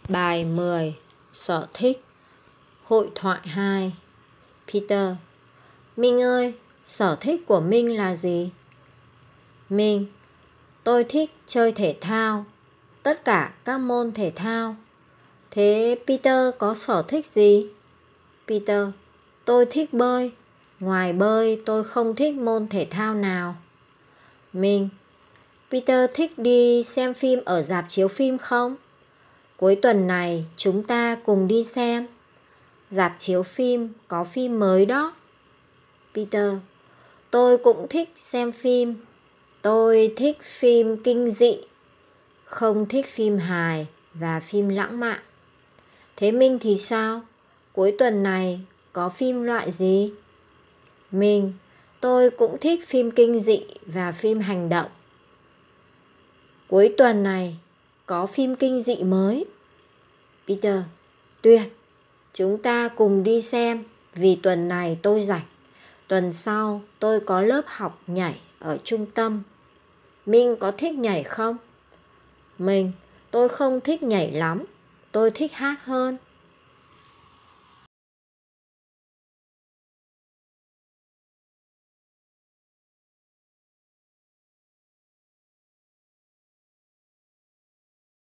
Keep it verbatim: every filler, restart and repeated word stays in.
Bài mười. Sở thích. Hội thoại hai. Peter: Minh ơi, sở thích của Minh là gì? Minh: Tôi thích chơi thể thao, tất cả các môn thể thao. Thế Peter có sở thích gì? Peter: Tôi thích bơi, ngoài bơi tôi không thích môn thể thao nào. Minh: Peter thích đi xem phim ở rạp chiếu phim không? Cuối tuần này chúng ta cùng đi xem. Rạp chiếu phim có phim mới đó. Peter: Tôi cũng thích xem phim. Tôi thích phim kinh dị, không thích phim hài và phim lãng mạn. Thế Minh thì sao? Cuối tuần này có phim loại gì? Minh: Tôi cũng thích phim kinh dị và phim hành động. Cuối tuần này có phim kinh dị mới. Peter: Tuyệt, chúng ta cùng đi xem, vì tuần này tôi rảnh. Tuần sau tôi có lớp học nhảy ở trung tâm. Minh có thích nhảy không? Minh: Tôi không thích nhảy lắm, tôi thích hát hơn.